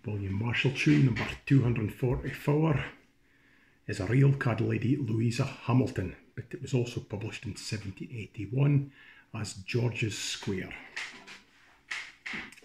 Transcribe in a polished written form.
William Marshall tune number 244 is a real card lady, Louisa Hamilton, but it was also published in 1781 as George's Square.